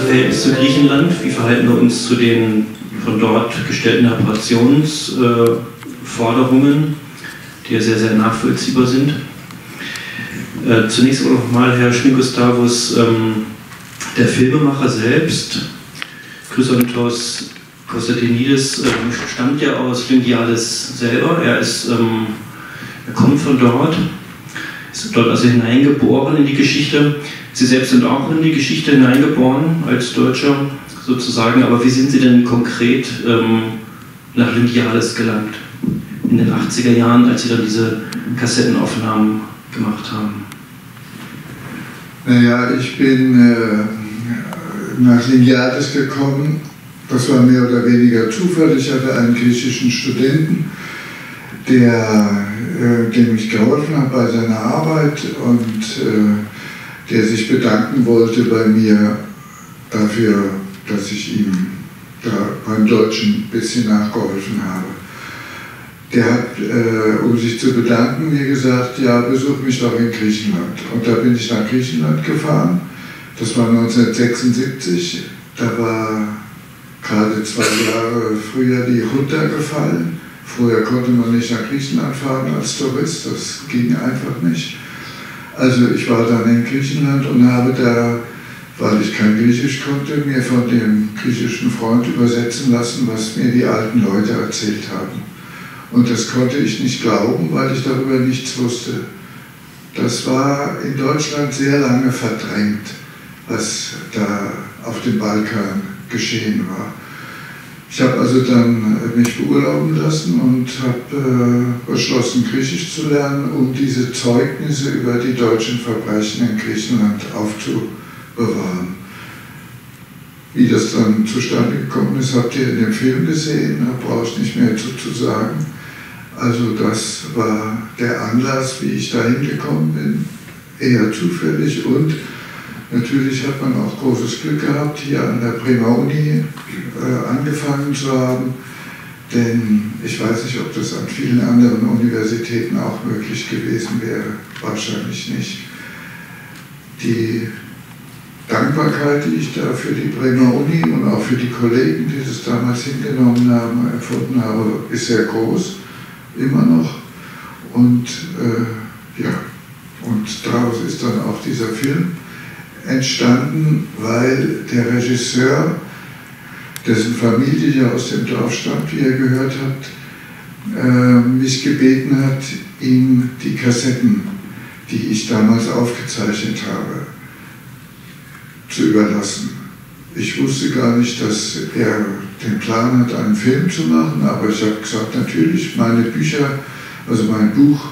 Verhältnis zu Griechenland? Wie verhalten wir uns zu den von dort gestellten Reparationsforderungen, die ja sehr, sehr nachvollziehbar sind? Zunächst noch mal, Herr Schmidt-Gustavus, der Filmemacher selbst, Chrysanthos Konstantinidis, stammt ja aus Lyngiades selber. Er kommt von dort, ist dort also hineingeboren in die Geschichte. Sie selbst sind auch in die Geschichte hineingeboren als Deutscher sozusagen, aber wie sind Sie denn konkret nach Lyngiades gelangt? In den 80er Jahren, als Sie dann diese Kassettenaufnahmen gemacht haben? Naja, ich bin nach Lyngiades gekommen. Das war mehr oder weniger Zufall. Ich hatte einen griechischen Studenten, dem ich geholfen habe bei seiner Arbeit und der sich bedanken wollte bei mir dafür, dass ich ihm da beim Deutschen ein bisschen nachgeholfen habe. Der hat, um sich zu bedanken, mir gesagt, ja, besuch mich doch in Griechenland. Und da bin ich nach Griechenland gefahren. Das war 1976. Da war gerade 2 Jahre früher die Junta gefallen. Vorher konnte man nicht nach Griechenland fahren als Tourist. Das ging einfach nicht. Also ich war dann in Griechenland und habe da, weil ich kein Griechisch konnte, mir von dem griechischen Freund übersetzen lassen, was mir die alten Leute erzählt haben. Und das konnte ich nicht glauben, weil ich darüber nichts wusste. Das war in Deutschland sehr lange verdrängt, was da auf dem Balkan geschehen war. Ich habe also dann mich beurlauben lassen und habe beschlossen, Griechisch zu lernen, um diese Zeugnisse über die deutschen Verbrechen in Griechenland aufzubewahren. Wie das dann zustande gekommen ist, habt ihr in dem Film gesehen, da brauche ich nicht mehr zu sagen. Also das war der Anlass, wie ich da hingekommen bin, eher zufällig, und natürlich hat man auch großes Glück gehabt, hier an der Bremer Uni angefangen zu haben, denn ich weiß nicht, ob das an vielen anderen Universitäten auch möglich gewesen wäre, wahrscheinlich nicht. Die Dankbarkeit, die ich da für die Bremer Uni und auch für die Kollegen, die das damals hingenommen haben, empfunden habe, ist sehr groß, immer noch. Und ja, und daraus ist dann auch dieser Film entstanden, weil der Regisseur, dessen Familie ja aus dem Dorf stammt, wie ihr gehört habt, mich gebeten hat, ihm die Kassetten, die ich damals aufgezeichnet habe, zu überlassen. Ich wusste gar nicht, dass er den Plan hat, einen Film zu machen, aber ich habe gesagt, natürlich, meine Bücher, also mein Buch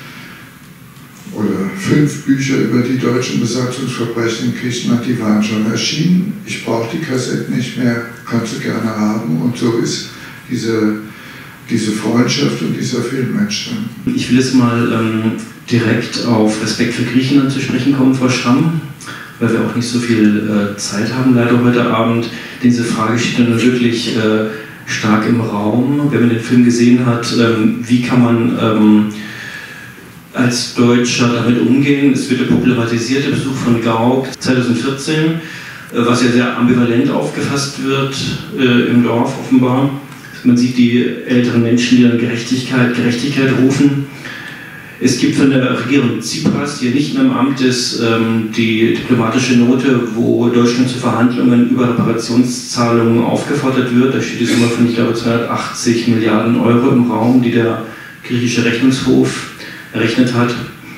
oder 5 Bücher über die deutschen Besatzungsverbrechen in Griechenland, die waren schon erschienen. Ich brauche die Kassetten nicht mehr, kannst du gerne haben. Und so ist diese Freundschaft und dieser Film entstanden. Ich will jetzt mal direkt auf Respekt für Griechenland zu sprechen kommen, Frau Schramm, weil wir auch nicht so viel Zeit haben, leider heute Abend. Diese Frage steht dann wirklich stark im Raum. Wenn man den Film gesehen hat, wie kann man als Deutscher damit umgehen? Es wird der popularisierte Besuch von Gauck 2014, was ja sehr ambivalent aufgefasst wird im Dorf offenbar. Man sieht die älteren Menschen, die dann Gerechtigkeit rufen. Es gibt von der Regierung Tsipras, die ja nicht mehr im Amt ist, die diplomatische Note, wo Deutschland zu Verhandlungen über Reparationszahlungen aufgefordert wird. Da steht die Summe von, ich glaube, 280 Milliarden Euro im Raum, die der griechische Rechnungshof errechnet hat.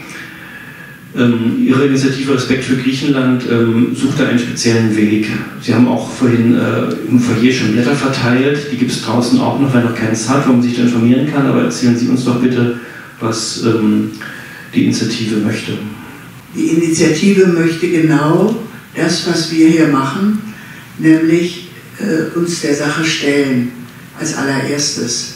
Ihre Initiative Respekt für Griechenland sucht da einen speziellen Weg. Sie haben auch vorhin im Foyer schon Blätter verteilt, die gibt es draußen auch noch, wer noch keins hat, wo man sich da informieren kann, aber erzählen Sie uns doch bitte, was die Initiative möchte. Die Initiative möchte genau das, was wir hier machen, nämlich uns der Sache stellen, als allererstes.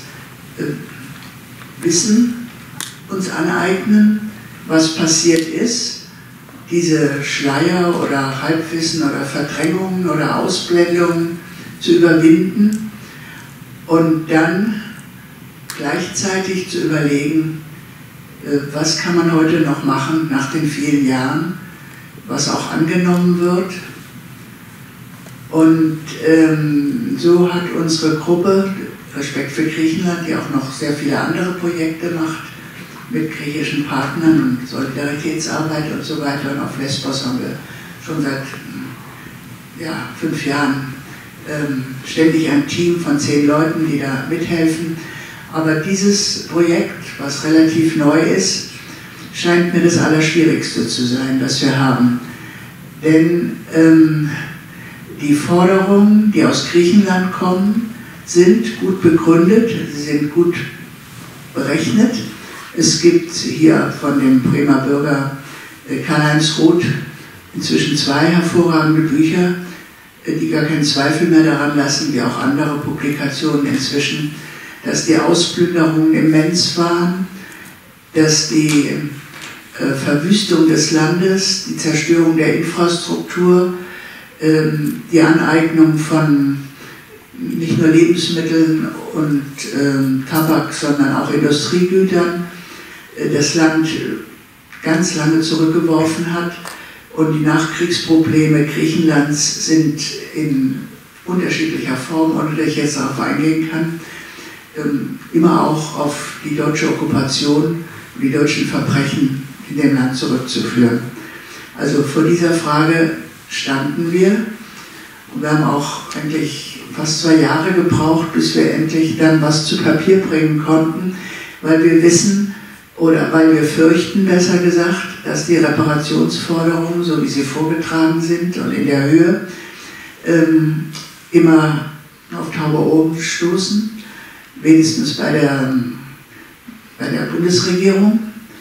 Wissen uns aneignen, was passiert ist, diese Schleier oder Halbwissen oder Verdrängungen oder Ausblendungen zu überwinden und dann gleichzeitig zu überlegen, was kann man heute noch machen nach den vielen Jahren, was auch angenommen wird Und so hat unsere Gruppe Respekt für Griechenland, die auch noch sehr viele andere Projekte macht, mit griechischen Partnern und Solidaritätsarbeit und so weiter. Und auf Lesbos haben wir schon seit 5 Jahren ständig ein Team von 10 Leuten, die da mithelfen. Aber dieses Projekt, was relativ neu ist, scheint mir das Allerschwierigste zu sein, was wir haben. Denn die Forderungen, die aus Griechenland kommen, sind gut begründet, sie sind gut berechnet. Es gibt hier von dem Bremer Bürger Karl-Heinz Roth inzwischen 2 hervorragende Bücher, die gar keinen Zweifel mehr daran lassen, wie auch andere Publikationen inzwischen, dass die Ausplünderungen immens waren, dass die Verwüstung des Landes, die Zerstörung der Infrastruktur, die Aneignung von nicht nur Lebensmitteln und Tabak, sondern auch Industriegütern das Land ganz lange zurückgeworfen hat. Und die Nachkriegsprobleme Griechenlands sind in unterschiedlicher Form, ohne dass ich jetzt darauf eingehen kann, immer auch auf die deutsche Okkupation und die deutschen Verbrechen in dem Land zurückzuführen. Also vor dieser Frage standen wir und wir haben auch eigentlich fast 2 Jahre gebraucht, bis wir endlich dann was zu Papier bringen konnten, weil wir wissen, oder weil wir fürchten, besser gesagt, dass die Reparationsforderungen, so wie sie vorgetragen sind und in der Höhe, immer auf taube Ohren stoßen, wenigstens bei der Bundesregierung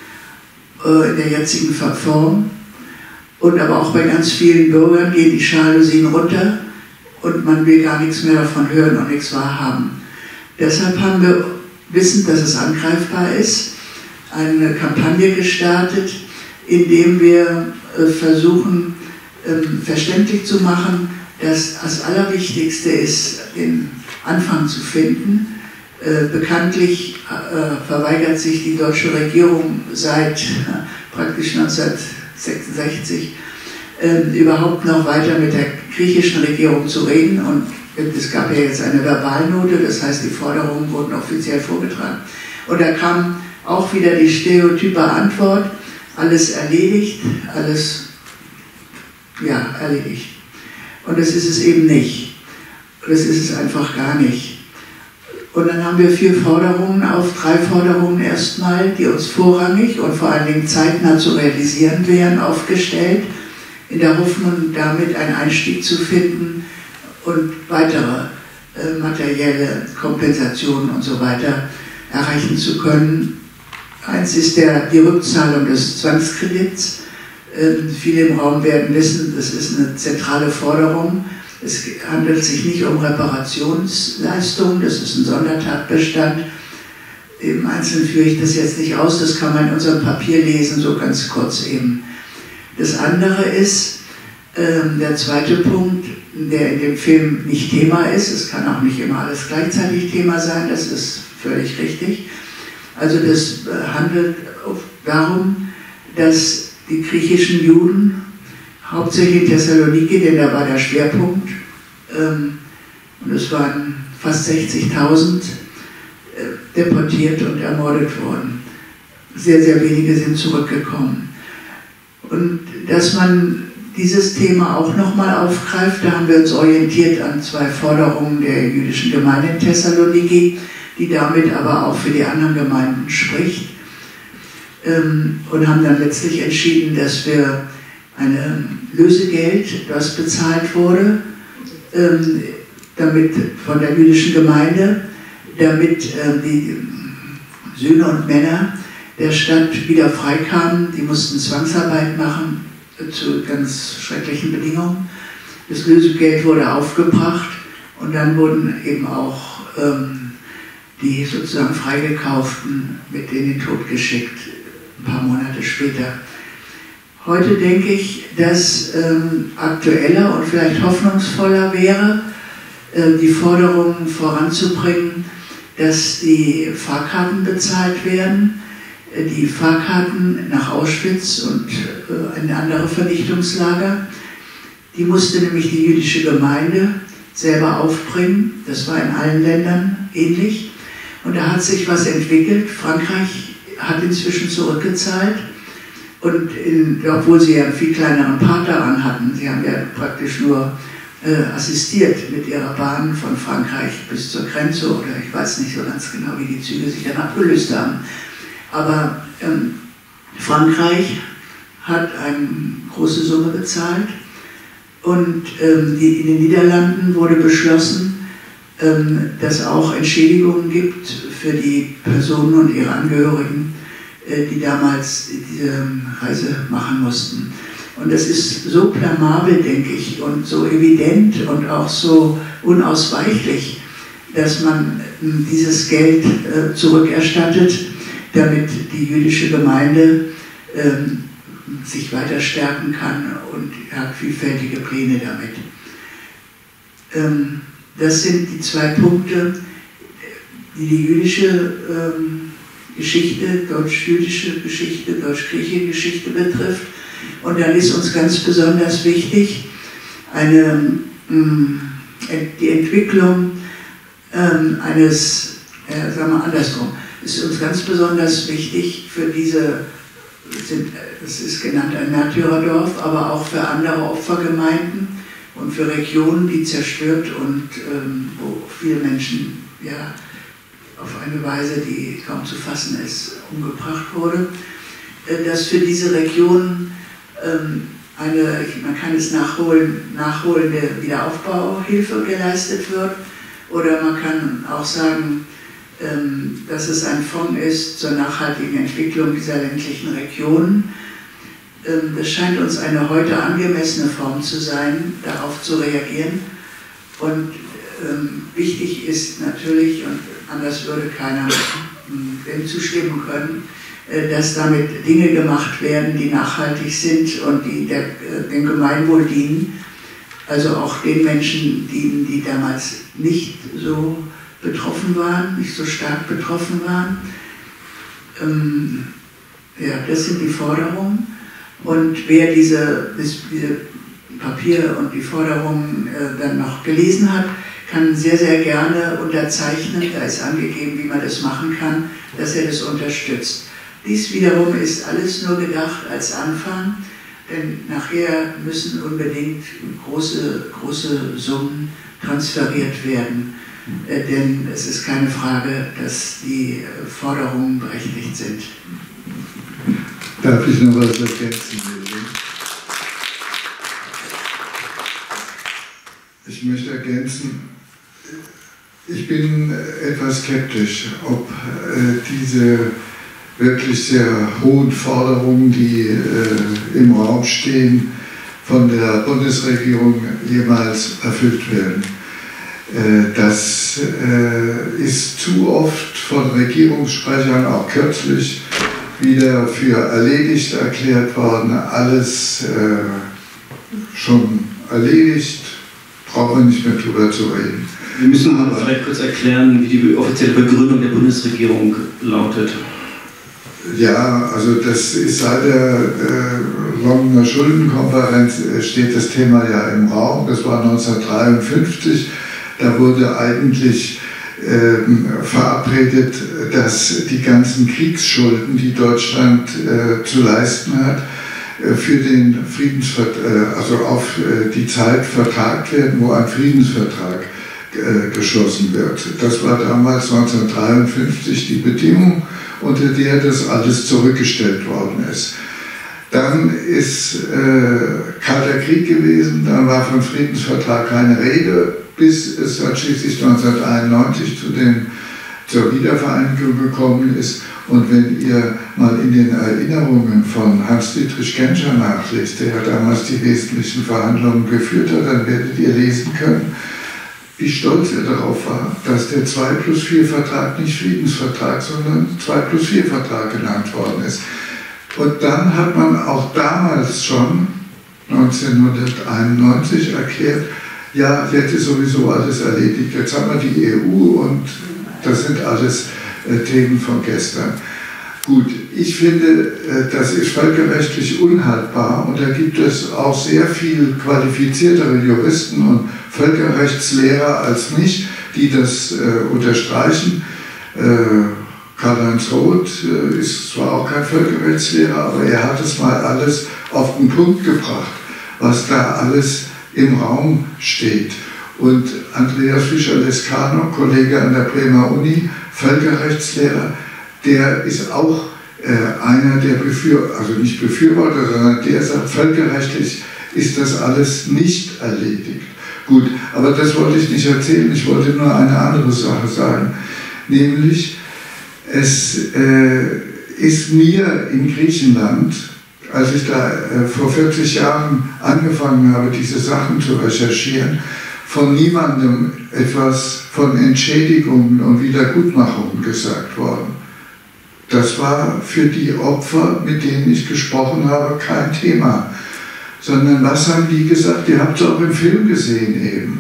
in der jetzigen Form. Und aber auch bei ganz vielen Bürgern gehen die Jalousien runter und man will gar nichts mehr davon hören und nichts wahrhaben. Deshalb haben wir, wissend, dass es angreifbar ist, eine Kampagne gestartet, indem wir versuchen, verständlich zu machen, dass das Allerwichtigste ist, den Anfang zu finden. Bekanntlich verweigert sich die deutsche Regierung seit praktisch 1966 überhaupt noch weiter mit der griechischen Regierung zu reden. Und es gab ja jetzt eine Verbalnote, das heißt, die Forderungen wurden offiziell vorgetragen. Und da kam auch wieder die stereotype Antwort, alles erledigt, alles erledigt. Und das ist es eben nicht. Das ist es einfach gar nicht. Und dann haben wir 3 Forderungen erstmal, die uns vorrangig und vor allen Dingen zeitnah zu realisieren wären, aufgestellt, in der Hoffnung, damit einen Einstieg zu finden und weitere materielle Kompensationen und so weiter erreichen zu können. Eins ist die Rückzahlung des Zwangskredits. Viele im Raum werden wissen, das ist eine zentrale Forderung. Es handelt sich nicht um Reparationsleistungen, das ist ein Sondertatbestand. Im Einzelnen führe ich das jetzt nicht aus, das kann man in unserem Papier lesen, so ganz kurz eben. Das andere ist, der zweite Punkt, der in dem Film nicht Thema ist, es kann auch nicht immer alles gleichzeitig Thema sein, das ist völlig richtig. Also das handelt darum, dass die griechischen Juden, hauptsächlich in Thessaloniki, denn da war der Schwerpunkt, und es waren fast 60.000, deportiert und ermordet worden. Sehr, sehr wenige sind zurückgekommen. Und dass man dieses Thema auch nochmal aufgreift, da haben wir uns orientiert an 2 Forderungen der jüdischen Gemeinde in Thessaloniki, die damit aber auch für die anderen Gemeinden spricht, und haben dann letztlich entschieden, dass wir ein Lösegeld, das bezahlt wurde, damit von der jüdischen Gemeinde, damit die Söhne und Männer der Stadt wieder freikamen. Die mussten Zwangsarbeit machen zu ganz schrecklichen Bedingungen. Das Lösegeld wurde aufgebracht und dann wurden eben auch die sozusagen Freigekauften mit in den Tod geschickt, ein paar Monate später. Heute denke ich, dass aktueller und vielleicht hoffnungsvoller wäre, die Forderungen voranzubringen, dass die Fahrkarten bezahlt werden, die Fahrkarten nach Auschwitz und in andere Vernichtungslager, Die musste nämlich die jüdische Gemeinde selber aufbringen. Das war in allen Ländern ähnlich. Und da hat sich was entwickelt. Frankreich hat inzwischen zurückgezahlt. Und obwohl sie ja einen viel kleineren Part daran hatten, sie haben ja praktisch nur assistiert mit ihrer Bahn von Frankreich bis zur Grenze, oder ich weiß nicht so ganz genau, wie die Züge sich dann abgelöst haben. Aber Frankreich hat eine große Summe bezahlt und in den Niederlanden wurde beschlossen, dass es auch Entschädigungen gibt für die Personen und ihre Angehörigen, die damals diese Reise machen mussten. Und das ist so blamabel, denke ich, und so evident und auch so unausweichlich, dass man dieses Geld zurückerstattet, damit die jüdische Gemeinde sich weiter stärken kann und hat vielfältige Pläne damit. Das sind die zwei Punkte, die jüdische Geschichte, deutsch-jüdische Geschichte, deutsch-griechische Geschichte betrifft. Und dann ist uns ganz besonders wichtig die Entwicklung eines, sagen wir andersrum, ist uns ganz besonders wichtig für diese, das ist genannt ein Märtyrerdorf, aber auch für andere Opfergemeinden und für Regionen, die zerstört und wo viele Menschen ja, auf eine Weise, die kaum zu fassen ist, umgebracht wurde, dass für diese Regionen man kann es nachholende Wiederaufbauhilfe geleistet wird, oder man kann auch sagen, dass es ein Fonds ist zur nachhaltigen Entwicklung dieser ländlichen Regionen. Das scheint uns eine heute angemessene Form zu sein, darauf zu reagieren. Und wichtig ist natürlich, und anders würde keiner dem zustimmen können, dass damit Dinge gemacht werden, die nachhaltig sind und die dem Gemeinwohl dienen, also auch den Menschen dienen, die damals nicht so betroffen waren, nicht so stark betroffen waren. Ja, das sind die Forderungen. Und wer diese Papiere und die Forderungen dann noch gelesen hat, kann sehr, sehr gerne unterzeichnen, da ist angegeben, wie man das machen kann, dass er das unterstützt. Dies wiederum ist alles nur gedacht als Anfang, denn nachher müssen unbedingt große Summen transferiert werden, denn es ist keine Frage, dass die Forderungen berechtigt sind. Darf ich noch was ergänzen? Ich möchte ergänzen, ich bin etwas skeptisch, ob diese wirklich sehr hohen Forderungen, die im Raum stehen, von der Bundesregierung jemals erfüllt werden. Das ist zu oft von Regierungssprechern, auch kürzlich, wieder für erledigt erklärt worden. Alles schon erledigt, brauchen wir nicht mehr drüber zu reden. Wir müssen aber vielleicht kurz erklären, wie die offizielle Begründung der Bundesregierung lautet. Ja, also das ist seit der Londoner Schuldenkonferenz steht das Thema ja im Raum. Das war 1953. Da wurde eigentlich verabredet, dass die ganzen Kriegsschulden, die Deutschland zu leisten hat, für den Friedensvertrag, also auf die Zeit vertagt werden, wo ein Friedensvertrag geschlossen wird. Das war damals 1953 die Bedingung, unter der das alles zurückgestellt worden ist. Dann ist Kalter Krieg gewesen, dann war vom Friedensvertrag keine Rede, bis es dann schließlich 1991 zur Wiedervereinigung gekommen ist. Und wenn ihr mal in den Erinnerungen von Hans-Dietrich Genscher nachlest, der ja damals die wesentlichen Verhandlungen geführt hat, dann werdet ihr lesen können, wie stolz er darauf war, dass der 2+4-Vertrag nicht Friedensvertrag, sondern 2+4-Vertrag genannt worden ist. Und dann hat man auch damals schon, 1991, erklärt, ja, jetzt ist sowieso alles erledigt, jetzt haben wir die EU und das sind alles Themen von gestern. Gut, ich finde, das ist völkerrechtlich unhaltbar und da gibt es auch sehr viel qualifiziertere Juristen und Völkerrechtslehrer als mich, die das unterstreichen. Karl-Heinz Roth ist zwar auch kein Völkerrechtslehrer, aber er hat es mal alles auf den Punkt gebracht, was da alles im Raum steht. Und Andreas Fischer-Lescano, Kollege an der Bremer Uni, Völkerrechtslehrer, der ist auch einer der also nicht Befürworter, sondern der sagt, völkerrechtlich ist das alles nicht erledigt. Gut, aber das wollte ich nicht erzählen, ich wollte nur eine andere Sache sagen, nämlich es ist mir in Griechenland, als ich da vor 40 Jahren angefangen habe, diese Sachen zu recherchieren, von niemandem etwas von Entschädigungen und Wiedergutmachungen gesagt worden. Das war für die Opfer, mit denen ich gesprochen habe, kein Thema. Sondern was haben die gesagt? Ihr habt es auch im Film gesehen eben.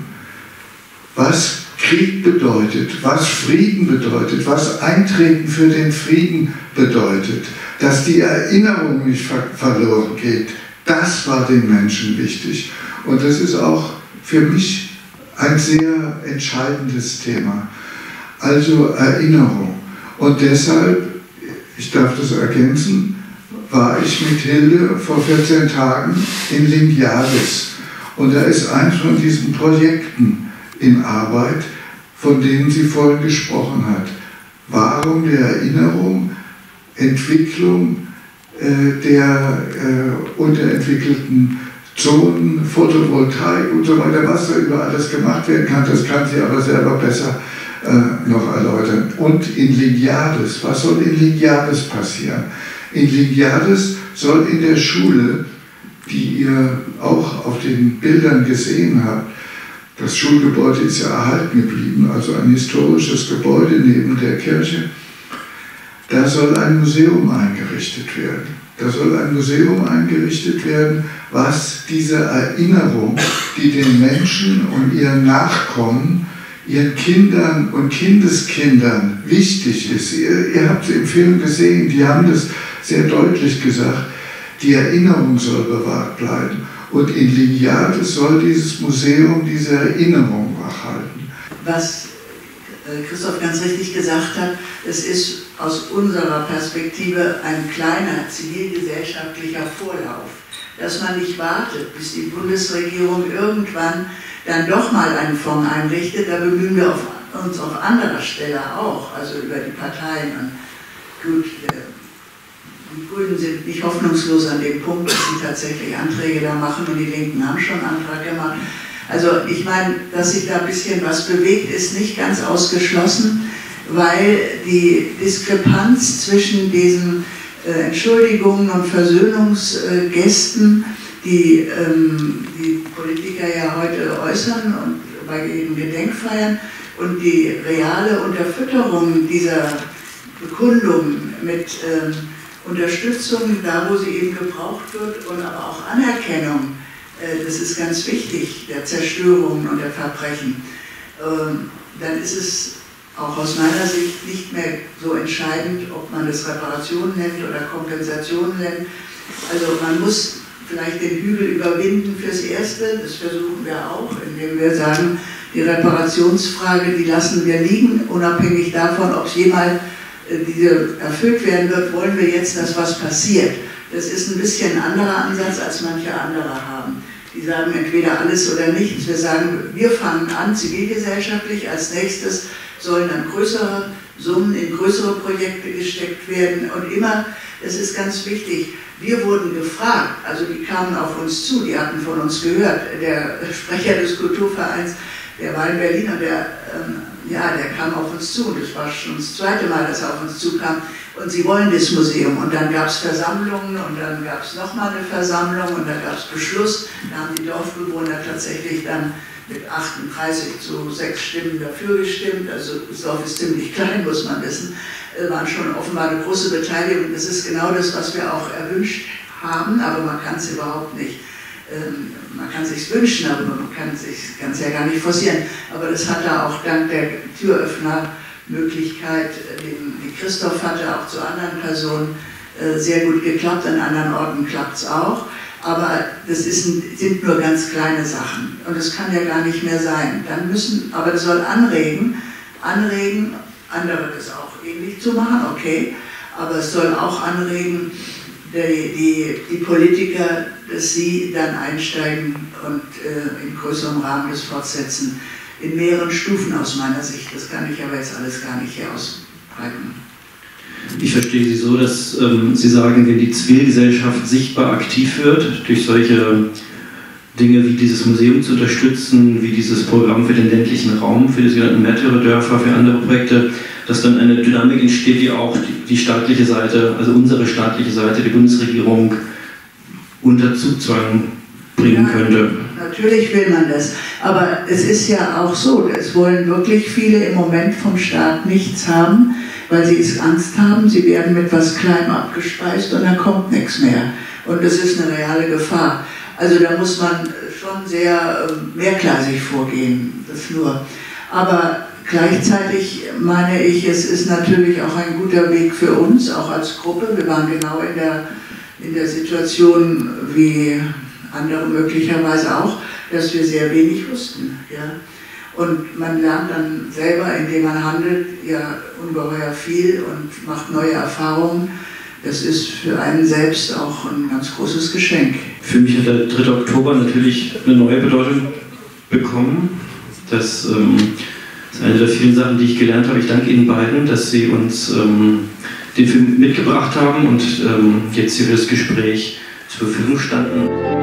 Was Krieg bedeutet, was Frieden bedeutet, was Eintreten für den Frieden bedeutet, dass die Erinnerung nicht verloren geht, das war den Menschen wichtig. Und das ist auch für mich ein sehr entscheidendes Thema. Also Erinnerung. Und deshalb, ich darf das ergänzen, war ich mit Hilde vor 14 Tagen in Lingiades. Und da ist eins von diesen Projekten in Arbeit, von denen sie vorhin gesprochen hat. Wahrung der Erinnerung, Entwicklung der unterentwickelten Zonen, Photovoltaik und so weiter, was da über alles gemacht werden kann, das kann sie aber selber besser noch erläutern. Und in Lingiades, was soll in Lingiades passieren? In Lingiades soll in der Schule, die ihr auch auf den Bildern gesehen habt, das Schulgebäude ist ja erhalten geblieben, also ein historisches Gebäude neben der Kirche, da soll ein Museum eingerichtet werden. Da soll ein Museum eingerichtet werden, was diese Erinnerung, die den Menschen und ihren Nachkommen, ihren Kindern und Kindeskindern wichtig ist. Ihr habt es im Film gesehen, die haben das sehr deutlich gesagt, die Erinnerung soll bewahrt bleiben. Und in Lingiades soll dieses Museum diese Erinnerung wachhalten. Was Christoph ganz richtig gesagt hat, es ist aus unserer Perspektive ein kleiner zivilgesellschaftlicher Vorlauf, dass man nicht wartet, bis die Bundesregierung irgendwann dann doch mal einen Fonds einrichtet. Da bemühen wir uns auf anderer Stelle auch, also über die Parteien. Und gut, die Grünen sind nicht hoffnungslos an dem Punkt, dass sie tatsächlich Anträge da machen und die Linken haben schon einen Antrag gemacht. Also ich meine, dass sich da ein bisschen was bewegt, ist nicht ganz ausgeschlossen, weil die Diskrepanz zwischen diesen Entschuldigungen und Versöhnungsgesten, die die Politiker ja heute äußern und bei ihren Gedenkfeiern, und die reale Unterfütterung dieser Bekundungen mit Unterstützung da, wo sie eben gebraucht wird, und aber auch Anerkennung, das ist ganz wichtig, der Zerstörungen und der Verbrechen, dann ist es auch aus meiner Sicht nicht mehr so entscheidend, ob man das Reparation nennt oder Kompensation nennt. Also man muss vielleicht den Hügel überwinden fürs Erste, das versuchen wir auch, indem wir sagen, die Reparationsfrage, die lassen wir liegen, unabhängig davon, ob es jemals diese erfüllt werden wird, wollen wir jetzt, dass was passiert. Das ist ein bisschen ein anderer Ansatz, als manche andere haben. Die sagen entweder alles oder nichts. Wir sagen, wir fangen an, zivilgesellschaftlich, als nächstes sollen dann größere Summen in größere Projekte gesteckt werden. Und immer, das ist ganz wichtig, wir wurden gefragt, also die kamen auf uns zu, die hatten von uns gehört. Der Sprecher des Kulturvereins, der war in Berlin und der kam auf uns zu. Und das war schon das zweite Mal, dass er auf uns zukam. Und sie wollen das Museum. Und dann gab es Versammlungen und dann gab es nochmal eine Versammlung und dann gab es Beschluss. Da haben die Dorfbewohner tatsächlich dann mit 38 zu 6 Stimmen dafür gestimmt. Also das Dorf ist ziemlich klein, muss man wissen. War schon offenbar eine große Beteiligung. Das ist genau das, was wir auch erwünscht haben, aber man kann es überhaupt nicht. Man kann es sich wünschen, aber man kann es ja gar nicht forcieren. Aber das hat da auch dank der Türöffner Möglichkeit, die Christoph hatte, auch zu anderen Personen, sehr gut geklappt, an anderen Orten klappt es auch. Aber das sind nur ganz kleine Sachen und das kann ja gar nicht mehr sein. Aber das soll anregen, andere das auch ähnlich zu machen, okay, aber es soll auch anregen, die Politiker, dass sie dann einsteigen und in größerem Rahmen das fortsetzen, in mehreren Stufen aus meiner Sicht. Das kann ich aber jetzt alles gar nicht hier ausbreiten. Ich verstehe Sie so, dass Sie sagen, wenn die Zivilgesellschaft sichtbar aktiv wird, durch solche Dinge wie dieses Museum zu unterstützen, wie dieses Programm für den ländlichen Raum, für die sogenannten Märtyrerdörfer, für andere Projekte, dass dann eine Dynamik entsteht, die auch die staatliche Seite, also unsere staatliche Seite, die Bundesregierung, unter Zugzwang bringen könnte. Natürlich will man das, aber es ist ja auch so, es wollen wirklich viele im Moment vom Staat nichts haben, weil sie Angst haben, sie werden mit was Kleinem abgespeist und dann kommt nichts mehr. Und das ist eine reale Gefahr. Also da muss man schon sehr mehrgleisig vorgehen, das nur. Aber gleichzeitig meine ich, es ist natürlich auch ein guter Weg für uns, auch als Gruppe. Wir waren genau in der Situation wie andere möglicherweise auch, dass wir sehr wenig wussten. Ja? Und man lernt dann selber, indem man handelt, ja ungeheuer viel und macht neue Erfahrungen. Das ist für einen selbst auch ein ganz großes Geschenk. Für mich hat der 3. Oktober natürlich eine neue Bedeutung bekommen. Das ist eine der vielen Sachen, die ich gelernt habe. Ich danke Ihnen beiden, dass Sie uns den Film mitgebracht haben und jetzt hier für das Gespräch zur Verfügung standen.